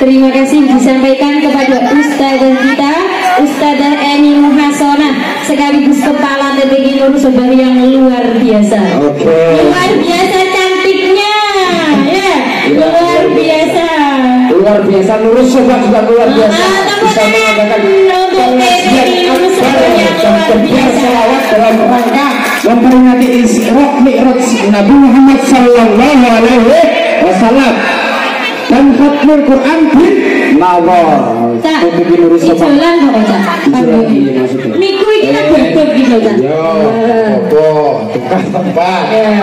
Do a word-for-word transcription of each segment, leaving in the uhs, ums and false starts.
terima kasih disampaikan kepada Ustazah kita, Ustazah Eni Muhasona, sekaligus kepala T P Q Nurul Sobah yang luar biasa. Oke. Okay. Luar biasa cantiknya, ya, luar biasa. Luar biasa, Nurul Sobah juga luar biasa. Ah, bisa mengadakan pengajian Nurul Sobah yang luar biasa. Salawat dalam rangka memperingati Isra Mi'raj Nabi Muhammad Sallallahu Alaihi Wasallam dan khatmul Quran bin Nawar. Cak, ijolan kok Cak? Miku ini kan bebek gitu Cak? Yo, apa? Tukar tempat.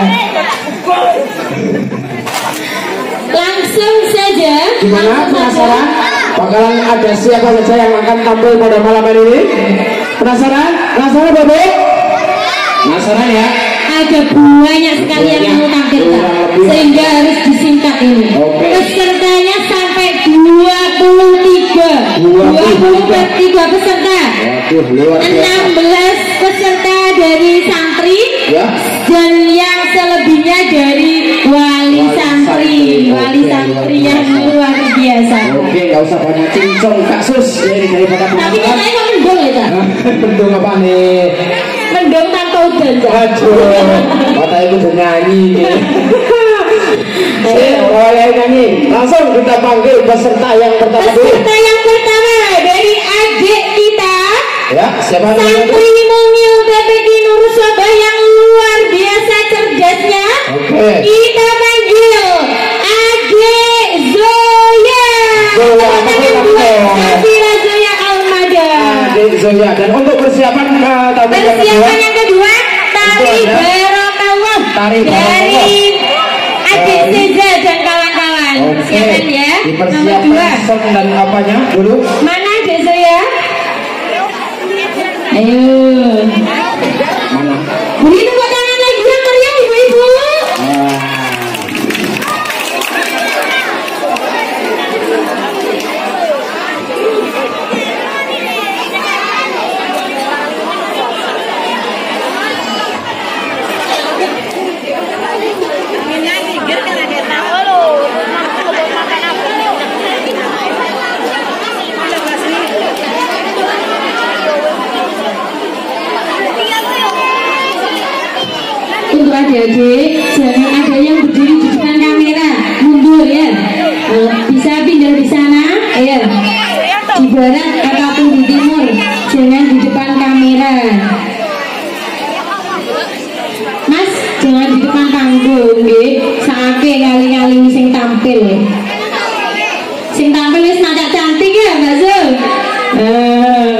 Langsung saja. Gimana, penasaran? Bakalan ada siapa saja yang akan tampil pada malam ini? Penasaran? Penasaran Bapak? Penasaran ya? Ada banyak sekali yang mau tampil Kak, sehingga harus disingkat ini. Oke. Pesertanya sampai dua puluh tiga dua puluh tiga peserta. Waduh, luar biasa. enam belas peserta dari santri Ya. dan yang selebihnya dari wali, Wali santri, santri. wali Oke, santri luar yang biasa. luar biasa. Oke, nggak usah banyak cincong kasus dari daripada Tapi katanya kok mendung ya Kak? Mendung apa nih? Mendung tanpa hujan Kak? Aduh, mata ibu udah nyanyi. Eh, oleh nyanyi. Langsung kita panggil peserta yang pertama dulu. Peserta yang pertama dari adik kita, Ya, siapa namanya? santri mungil T P Q Nurul Sobah yang luar biasa cerdasnya. Oke. Kita panggil adik Zoya. Zoya, Teman kedua, apa? Safira Zoya Almada. Adik Zoya. Dan untuk persiapan ke tamu yang kedua. Persiapan yang kedua, tari Itu ada Barokallah Tari dari Barokallah. adik Seza dan kawan-kawan. Oke. Siapkan ya. Nomor dua. Dipersiapkan sound dan apanya dulu? Mana adik Zoya? Ayo. Mana? Beri tepuk tangan lagi yang meriah ibu-ibu. Ah. Untuk adik-adik, jangan ada yang berdiri di depan kamera, mundur ya. Eh, bisa pindah di sana, ya. Di barat ataupun di timur, jangan di depan kamera. Mas, jangan di depan panggung, nggih. Saake kali-kali sing tampil. Sing tampil wis nancak cantik ya, Mbak Zul. Eh.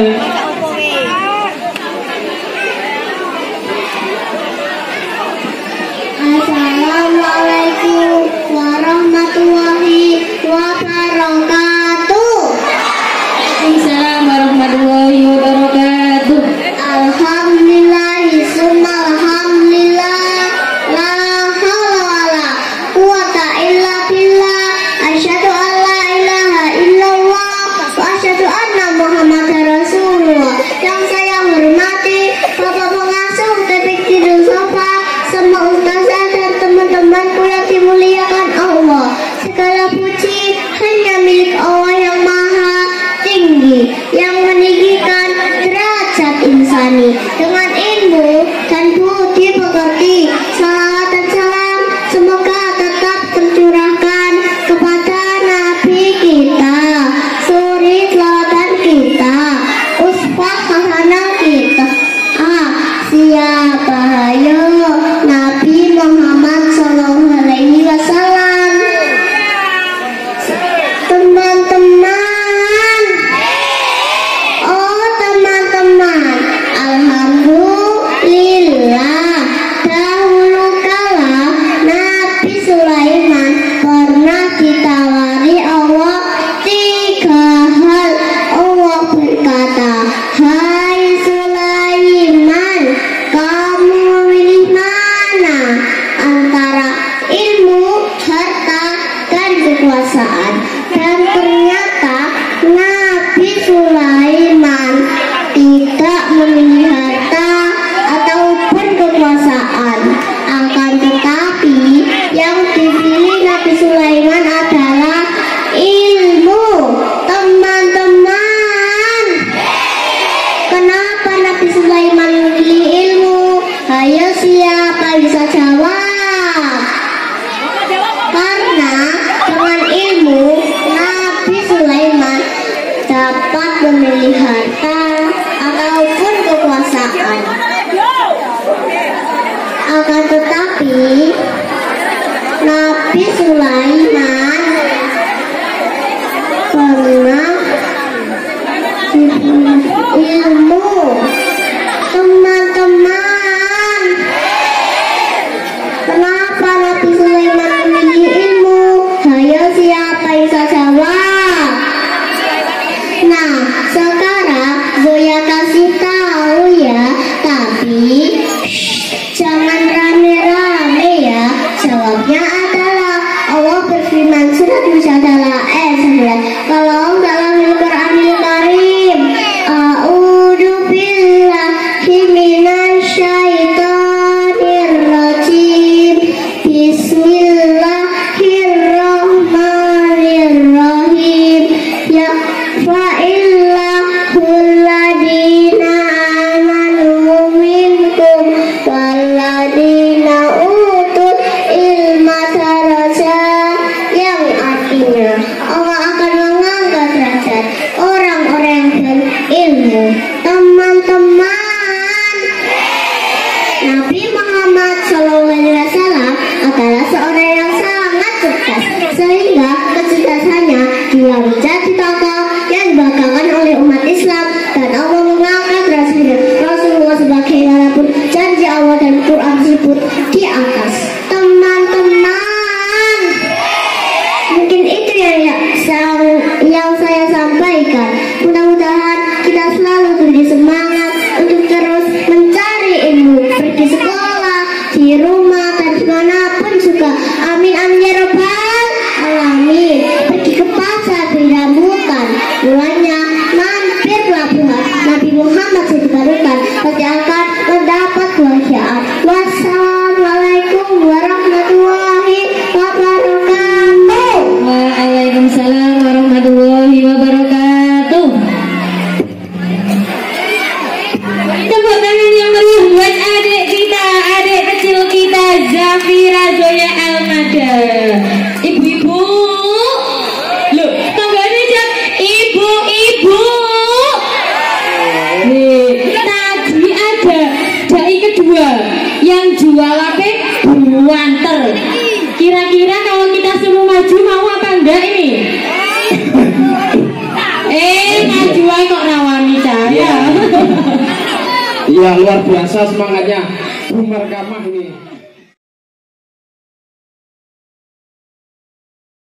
Assalamualaikum warahmatullahi wabarakatuh. Waalaikumsalam warahmatullahi wabarakatuh. Alhamdulillahi summa alhamdulillah, la haula wala quwata illa billah. Asyhadu an la ilaha illallah wa asyhadu anna Muhammadar Rasulullah. Yang saya hormati Bapak Pengasuh T P Q Nurul Sobah, semua ustazah dan teman-temanku yang dimuliakan Allah. Segala puji hanya milik Allah yang maha tinggi, yang meninggikan derajat insani dengan ilmu dan budi pekerti. Salawat dan salam semoga tetap tercurahkan kepada Nabi kita, suri teladan kita, uswah hasanah kita. Ah, siapa ayo Nabi Muhammad Sallallahu Alaihi Wasallam. Teman-teman, oh teman-teman, alhamdulillah, dahulu kala Nabi Sulaiman pernah ditawari Allah tiga hal. Allah berkata, hai Sulaiman, kamu pilih mana antara ilmu, harta, dan kekuasaan? Dan ternyata Nabi Sulaiman tidak memilih harta ataupun kekuasaan. Akan tetapi yang dipilih Nabi Sulaiman adalah ilmu. Dia menjadi tokoh yang dibanggakan oleh umat Islam dan Allah mengangkat Rasulullah sebagai walaupun janji Allah dan Quran tersebut di atas. Teman-teman, mungkin itu yang, yang saya sampaikan. Mudah-mudahan kita selalu beri semangat untuk terus mencari ilmu, pergi sekolah, di rumah, dan dimanapun juga. Amin amin ya robbal alamin. Pergi ke pasar, beli rambutan, mulanya mampir pelabuhan Nabi Muhammad dibarukan, pasti akan mendapat kebahagiaan. Wassalamualaikum warahmatullahi wabarakatuh. Waalaikumsalam warahmatullahi wabarakatuh. Tepuk tangan yang meriah buat adik kita, adik kecil kita Zafira Zoya Almada. Ibu-ibu, loh, tangganya aja ibu-ibu. Nih, tadi ada dai kedua yang jual apa? Buanter. Kira-kira kalau kita suruh maju mau apa enggak ini? Eh, maju aja kok rawani saya. Iya, luar biasa semangatnya Bu Markamah ini.